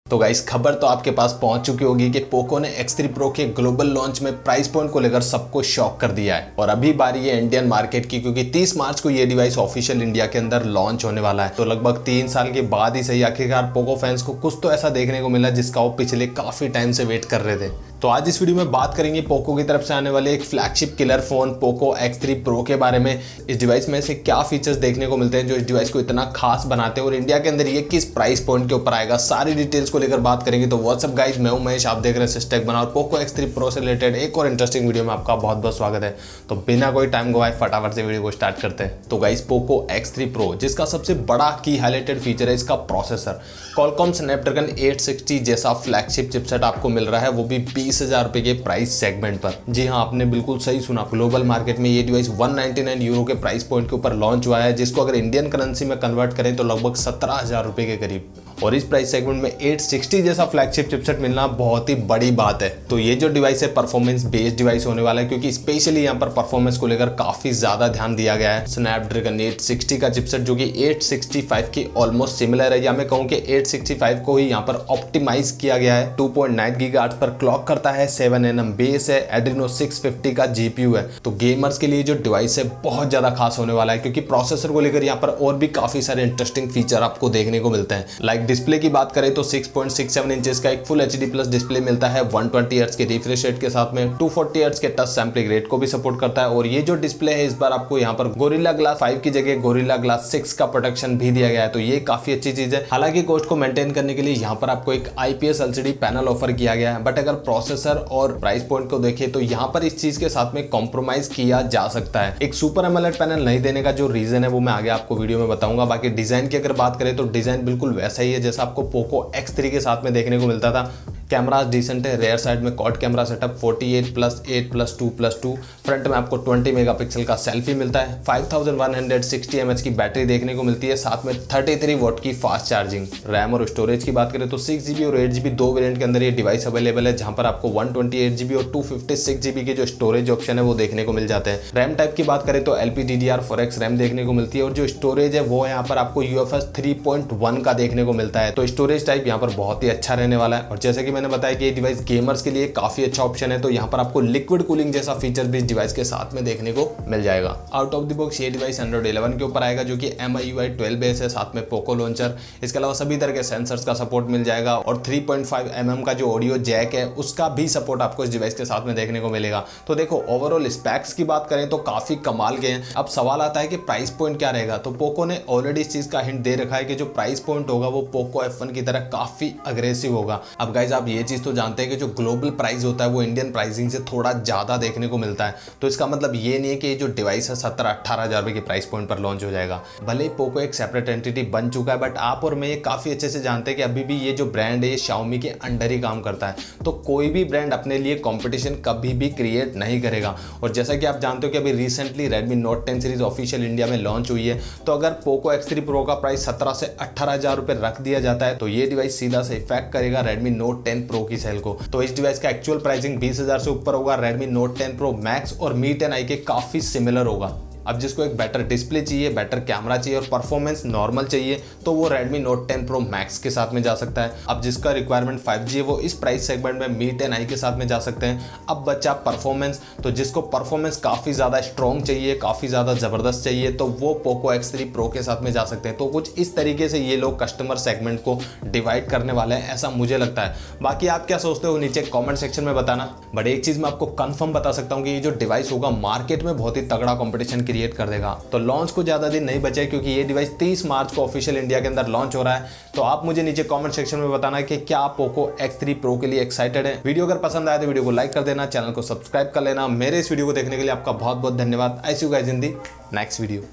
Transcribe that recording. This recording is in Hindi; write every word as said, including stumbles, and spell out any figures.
तो गाइस खबर तो आपके पास पहुंच चुकी होगी कि पोको ने एक्स थ्री प्रो के ग्लोबल लॉन्च में प्राइस पॉइंट को लेकर सबको शॉक कर दिया है। और अभी बारी है इंडियन मार्केट की, क्योंकि तीस मार्च को ये डिवाइस ऑफिशियल इंडिया के अंदर लॉन्च होने वाला है। तो लगभग तीन साल के बाद ही सही आखिरकार पोको फैंस को कुछ तो ऐसा देखने को मिला जिसका वो पिछले काफी टाइम से वेट कर रहे थे। तो आज इस वीडियो में बात करेंगे पोको की तरफ से आने वाले एक flagship killer phone Poco X three pro के बारे में। इस डिवाइस में से क्या फीचर्स देखने को मिलते हैं जो इस डिवाइस को इतना खास बनाते हैं, और इंडिया के अंदर ये किस प्राइस पॉइंट के ऊपर आएगा, सारी डिटेल्स को लेकर बात करेंगे। तो व्हाट्सअप गाइस, मैं हूं महेश, आप देख रहे हैं सिस्टेक बना, और पोको एक्स थ्री प्रो से रिलेटेड एक और इंटरेस्टिंग वीडियो में आपका बहुत बहुत स्वागत है। तो बिना कोई टाइम गवाए फटाफट से वीडियो को स्टार्ट करते हैं। तो guys Poco X three pro, जिसका सबसे बड़ा की हाईलाइटेड फीचर है इसका processor. Qualcomm Snapdragon eight sixty जैसा फ्लैगशिप चिपसेट आपको मिल रहा है, वो भी बीस हजार रुपए के प्राइस सेगमेंट पर। जी हाँ, आपने बिल्कुल सही सुना, ग्लोबल मार्केट में ये डिवाइस एक सौ निन्यानवे यूरो के प्राइस पॉइंट के ऊपर लॉन्च हुआ है, जिसको अगर इंडियन करेंसी में कन्वर्ट करें तो लगभग सत्रह हजार रुपए के करीब। और इस प्राइस सेगमेंट में एट सिक्सटी जैसा फ्लैगशिप चिपसेट मिलना बहुत ही बड़ी बात है। तो ये जो डिवाइस है परफॉर्मेंस बेस्ड डिवाइस होने वाला है, क्योंकि स्पेशली यहाँ पर परफॉर्मेंस को लेकर काफी ज्यादा ध्यान दिया गया है। स्नैपड्रैगन एट सिक्सटी का चिपसेट जो कि एट सिक्सटी फाइव की ऑलमोस्ट सिमिलर है, या मैं कहूँ कि एट सिक्सटी फाइव को ही यहाँ पर ऑप्टिमाइज किया गया है। टू पॉइंट नाइन गीगाहर्ट्ज पर क्लॉक करता है, सेवन एन एम बेस है, एड्रीनो सिक्स फिफ्टी का जीपीयू है। तो गेमर्स के लिए जो डिवाइस है बहुत ज्यादा खास होने वाला है, क्योंकि प्रोसेसर को लेकर यहाँ पर और भी काफी सारे इंटरेस्टिंग फीचर आपको देखने को मिलते हैं। लाइक डिस्प्ले की बात करें तो six point six seven inches का एक फुल एचडी प्लस डिस्प्ले मिलता है, वन ट्वेंटी हर्ट्ज के रिफ्रेश रेट के साथ में, टू फोर्टी हर्ट्ज के टच सैंपलिंग रेट को भी सपोर्ट करता है। और ये जो डिस्प्ले है इस बार आपको यहाँ पर गोरिल्ला ग्लास फाइव की जगह गोरिल्ला ग्लास सिक्स का प्रोटेक्शन भी दिया गया है। तो ये काफी अच्छी चीज है। हालांकि कॉस्ट को मेंटेन करने के लिए यहाँ पर आपको एक आईपीएस एलसीडी पैनल ऑफर किया गया है, बट अगर प्रोसेसर और प्राइस पॉइंट को देखें तो यहाँ पर इस चीज के साथ में कॉम्प्रोमाइज किया जा सकता है। एक सुपर एमोलेड पैनल नहीं देने का जो रीजन है वो मैं आगे आपको वीडियो में बताऊंगा। बाकी डिजाइन की अगर बात करें तो डिजाइन बिल्कुल वैसा ही है जैसा आपको पोको एक्स थ्री के साथ में देखने को मिलता था। कैमरा डिसेंट है, रेयर साइड में quad camera setup, forty eight plus eight plus two plus two, front में आपको ट्वेंटी मेगापिक्सल का सेल्फी मिलता है, five thousand one hundred sixty mAh की बैटरी देखने को मिलती है, साथ में थर्टी थ्री वॉट की फास्ट चार्जिंग। रैम और स्टोरेज की बात करें तो सिक्स जीबी और एट जीबी दो वेरिएंट के अंदर ये डिवाइस अवेलेबल है, जहां पर आपको वन ट्वेंटी एट जीबी और टू फिफ्टी सिक्स जीबी की जो स्टोरेज ऑप्शन है वो देखने को मिल जाते हैं। रैम टाइप की बात करें तो एलपीडीडीआर फोर एक्स रैम देखने को मिलती है, और जो स्टोरेज है वो यहाँ पर आपको यूएफएस थ्री पॉइंट वन का देखने को मिलता है। तो स्टोरेज टाइप यहाँ पर बहुत ही अच्छा रहने वाला है। और जैसे कि मैंने बताया कि ये डिवाइस गेमर्स के लिए काफी अच्छा ऑप्शन है, तो यहाँ पर आपको लिक्विड कूलिंग जैसा फीचर भी इस डिवाइस के साथ में देखने को मिल जाएगा। आउट ऑफ द बॉक्स ये डिवाइस एंड्रॉइड इलेवन के ऊपर आएगा, जो कि M I U I twelve base है, साथ में पोको लॉन्चर। इसके अलावा सभी तरह के सेंसर्स का सपोर्ट मिल जाएगा, और three point five M M का जो ऑडियो जैक है उसका भी सपोर्ट आपको इस डिवाइस के साथ में देखने को मिलेगा। तो देखो, ओवरऑल स्पेक्स की बात करें तो काफी कमाल के हैं। अब सवाल आता है कि प्राइस पॉइंट क्या रहेगा। तो पोको ने ऑलरेडी इस चीज का हिंट दे रखा है कि जो प्राइस पॉइंट होगा वो पोको एफ वन की तरह काफी अग्रेसिव होगा। अब गाइज आप ये चीज तो जानते हैं कि जो ग्लोबल प्राइस होता है वो इंडियन प्राइसिंग से थोड़ा ज्यादा देखने को मिलता है। तो इसका मतलब ये नहीं है कि ये जो डिवाइस है सत्रह अठारह हजार रुपए के प्राइस पॉइंट पर लॉन्च हो जाएगा। भले ही पोको एक सेपरेट एंटिटी बन चुका है, बट आप और मैं ये काफी अच्छे से जानते हैं कि अभी भी ये जो ब्रांड है ये शाओमी के अंडर ही काम करता है। तो कोई भी ब्रांड अपने लिए कंपटीशन कभी भी क्रिएट नहीं करेगा। और जैसा कि आप जानते हो कि अभी recently Redmi Note ten series official India में लॉन्च हुई है, तो अगर पोको एक्स थ्री प्रो का प्राइस सत्रह से अठारह हजार रुपए रख दिया जाता है तो ये डिवाइस सीधा से इफेक्ट करेगा रेडमी नोट टेन प्रो की सेल को। तो इस डिवाइस का एक्चुअल प्राइसिंग बीस हजार से ऊपर होगा। Redmi Note ten pro max और मी टेन आई के काफी सिमिलर होगा। अब जिसको एक बेटर डिस्प्ले चाहिए, बेटर कैमरा चाहिए और परफॉर्मेंस नॉर्मल चाहिए, तो वो Redmi Note ten Pro Max के साथ में जा सकता है। अब जिसका रिक्वायरमेंट फाइव जी है वो इस प्राइस सेगमेंट में मी टेन आई के साथ में जा सकते हैं। अब बच्चा परफॉर्मेंस, तो जिसको परफॉर्मेंस काफ़ी ज़्यादा स्ट्रॉन्ग चाहिए, काफ़ी ज़्यादा ज़बरदस्त चाहिए, तो वो पोको एक्स थ्री प्रो के साथ में जा सकते हैं। तो कुछ इस तरीके से ये लोग कस्टमर सेगमेंट को डिवाइड करने वाले हैं, ऐसा मुझे लगता है। बाकी आप क्या सोचते हो नीचे कॉमेंट सेक्शन में बताना। बट एक चीज़ मैं आपको कन्फर्म बता सकता हूँ कि ये जो डिवाइस होगा मार्केट में बहुत ही तगड़ा कॉम्पिटिशन क्रिएट कर देगा। तो लॉन्च को ज्यादा दिन नहीं बचे, क्योंकि ये डिवाइस तीस मार्च को ऑफिशियल इंडिया के अंदर लॉन्च हो रहा है। तो आप मुझे नीचे कमेंट सेक्शन में बताना कि क्या आप पोको एक्स थ्री प्रो के लिए एक्साइटेड है। वीडियो अगर पसंद आए तो वीडियो को लाइक कर देना, चैनल को सब्सक्राइब कर लेना। मेरे इस वीडियो को देखने के लिए आपका बहुत बहुत धन्यवाद। I see you guys in the next video.